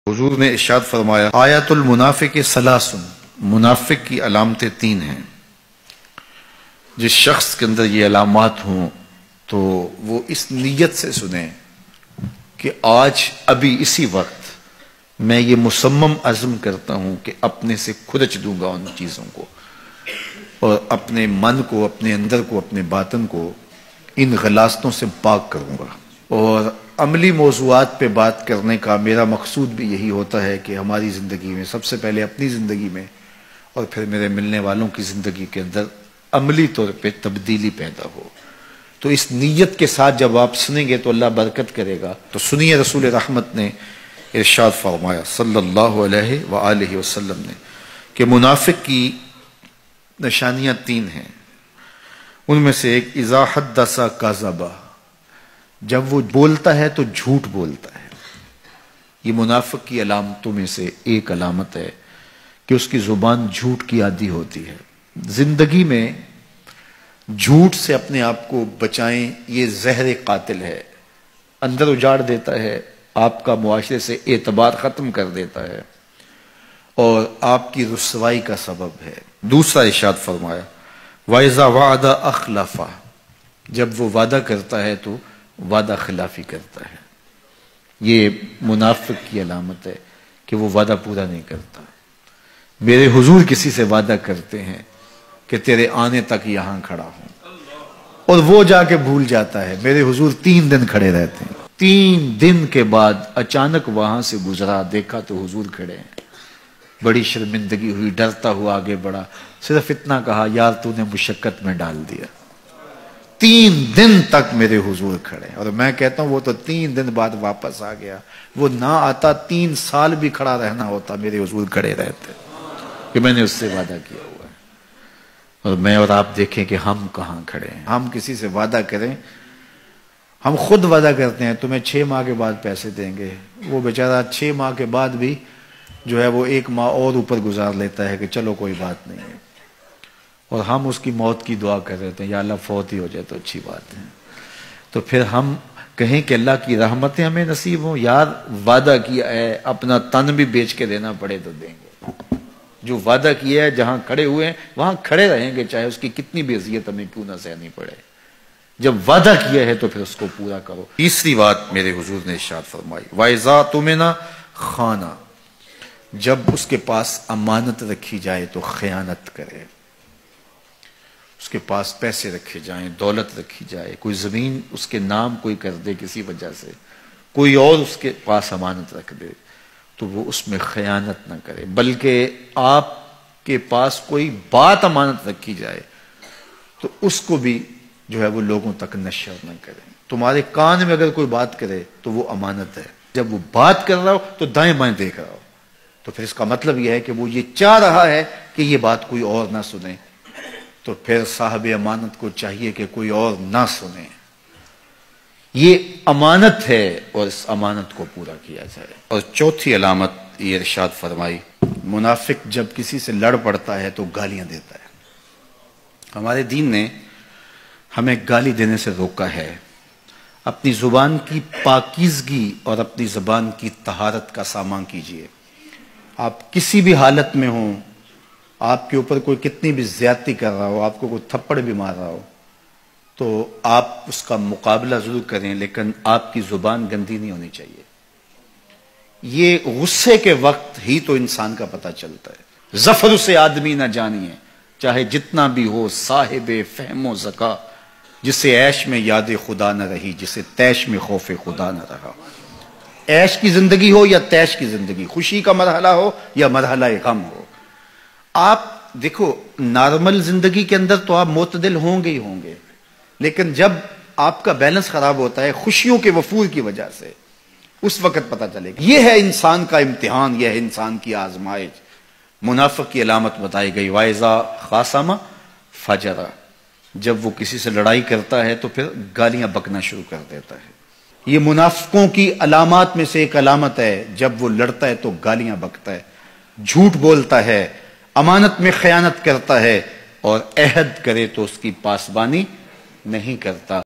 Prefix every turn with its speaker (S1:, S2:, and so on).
S1: حضور نے ارشاد فرمایا آیات المنافق ثلاث، منافق کی علامتیں تین ہیں۔ جس شخص کے اندر یہ علامات ہوں تو وہ اس نیت سے سنیں کہ آج ابھی اسی وقت میں یہ مصمم عزم کرتا ہوں کہ اپنے سے کھرچ دوں گا ان چیزوں کو، اور اپنے من کو، اپنے اندر کو، اپنے باطن کو ان غلاظتوں سے پاک کروں گا۔ اور عملی موضوعات پہ بات کرنے کا میرا مقصود بھی یہی ہوتا ہے کہ ہماری زندگی میں، سب سے پہلے اپنی زندگی میں اور پھر میرے ملنے والوں کی زندگی کے اندر عملی طور پہ تبدیلی پیدا ہو۔ تو اس نیت کے ساتھ جب آپ سنیں گے تو اللہ برکت کرے گا۔ تو سنیے رسول رحمت نے ارشاد فرمایا صلی اللہ علیہ وآلہ وسلم نے کہ منافق کی نشانیاں تین ہیں۔ ان میں سے ایک اذا حدث کذب، جب وہ بولتا ہے تو جھوٹ بولتا ہے۔ یہ منافق کی علامتوں میں سے ایک علامت ہے کہ اس کی زبان جھوٹ کی عادی ہوتی ہے۔ زندگی میں جھوٹ سے اپنے آپ کو بچائیں، یہ زہر قاتل ہے، اندر اجاڑ دیتا ہے، آپ کا معاشرے سے اعتبار ختم کر دیتا ہے اور آپ کی رسوائی کا سبب ہے۔ دوسرا ارشاد فرمایا وَإِذَا وَعَدَ أَخْلَفَ، جب وہ وعدہ کرتا ہے تو وعدہ خلافی کرتا ہے۔ یہ منافق کی علامت ہے کہ وہ وعدہ پورا نہیں کرتا۔ میرے حضور کسی سے وعدہ کرتے ہیں کہ تیرے آنے تک یہاں کھڑا ہوں، اور وہ جا کے بھول جاتا ہے۔ میرے حضور 3 دن کھڑے رہتے ہیں، 3 دن کے بعد اچانک وہاں سے گزرا، دیکھا تو حضور کھڑے ہیں۔ بڑی شرمندگی ہوئی، ڈرتا ہوا آگے بڑھا، صرف اتنا کہا یار تو نے مشقت میں ڈال دیا۔ 3 دن تک میرے حضور کھڑے، اور میں کہتا ہوں وہ تو 3 دن بعد واپس آ گیا۔ وہ نہ آتا 3 سال بھی کھڑا رہنا ہوتا، میرے حضور کھڑے رہتے کہ میں نے اس سے وعدہ کیا ہوا ہے۔ اور میں اور آپ دیکھیں کہ ہم کہاں کھڑے ہیں۔ ہم کسی سے وعدہ کریں، ہم خود وعدہ کرتے ہیں تمہیں 6 ماہ کے بعد پیسے دیں گے، وہ بیچارہ 6 ماہ کے بعد بھی جو ہے وہ 1 ماہ اور اوپر گزار لیتا ہے کہ چلو کوئی بات نہیں ہے، اور ہم اس کی موت کی دعا کر رہے ہیں یا اللہ فوت ہی ہو جائے تو اچھی بات ہے۔ تو پھر ہم کہیں کہ اللہ کی رحمتیں ہمیں نصیب ہوں، یار وعدہ کیا ہے، اپنا تن بھی بیچ کے دینا پڑے تو دیں گے۔ جو وعدہ کیا ہے جہاں کھڑے ہوئے ہیں وہاں کھڑے رہیں گے، چاہے اس کی کتنی بھی اذیت ہمیں کیوں نہ سہنی پڑے۔ جب وعدہ کیا ہے تو پھر اس کو پورا کرو۔ تیسری بات میرے حضور نے ارشاد فرمائی وَإِذَا تُؤْمِنَ خَانَ، جب اس کے پاس امانت رکھی جائے تو خیانت کرے۔ اس کے پاس پیسے رکھے جائیں، دولت رکھی جائے، کوئی زمین اس کے نام کوئی کر دے کسی وجہ سے، کوئی اور اس کے پاس امانت رکھ دے تو وہ اس میں خیانت نہ کرے، بلکہ آپ کے پاس کوئی بات امانت رکھی جائے تو اس کو بھی جو ہے وہ لوگوں تک نشر نہ کرے۔ تمہارے کان میں اگر کوئی بات کرے تو وہ امانت ہے، جب وہ بات کر رہا ہو تو دائیں بائیں دیکھ رہا ہو، تو پھر اس کا مطلب یہ ہے کہ وہ یہ چاہ رہا ہے کہ یہ بات کوئی اور نہ سنے، تو پھر صاحب امانت کو چاہیے کہ کوئی اور نہ سنے۔ یہ امانت ہے اور اس امانت کو پورا کیا جائے۔ اور چوتھی علامت یہ ارشاد فرمائی منافق جب کسی سے لڑ پڑتا ہے تو گالیاں دیتا ہے۔ ہمارے دین نے ہمیں گالی دینے سے روکا ہے۔ اپنی زبان کی پاکیزگی اور اپنی زبان کی طہارت کا سامان کیجیے۔ آپ کسی بھی حالت میں ہوں، آپ کے اوپر کوئی کتنی بھی زیادتی کر رہا ہو، آپ کو کوئی تھپڑ بھی مار رہا ہو، تو آپ اس کا مقابلہ ضرور کریں، لیکن آپ کی زبان گندی نہیں ہونی چاہیے۔ یہ غصے کے وقت ہی تو انسان کا پتہ چلتا ہے۔ ظفر سے آدمی نہ جانیے، چاہے جتنا بھی ہو، صاحب فہم و ذکا، جسے عیش میں یاد خدا نہ رہی، جسے تیش میں خوف خدا نہ رہا۔ عیش کی زندگی ہو یا تیش کی زندگی، خوشی کا مرحلہ ہو یا مرحلہ غم ہو، آپ دیکھو نارمل زندگی کے اندر تو آپ معتدل ہوں گے ہی ہوں گے، لیکن جب آپ کا بیلنس خراب ہوتا ہے خوشیوں کے وفور کی وجہ سے، اس وقت پتہ چلے گا۔ یہ ہے انسان کا امتحان، یہ ہے انسان کی آزمائش۔ منافق کی علامت بتائی گئی وَإِذَا خَاصَمَ فَجَرَ، جب وہ کسی سے لڑائی کرتا ہے تو پھر گالیاں بکنا شروع کر دیتا ہے۔ یہ منافقوں کی علامات میں سے ایک علامت ہے، جب وہ لڑتا ہے تو گالیاں بکتا ہے، جھوٹ بولتا ہے، امانت میں خیانت کرتا ہے، اور عہد کرے تو اس کی پاسبانی نہیں کرتا۔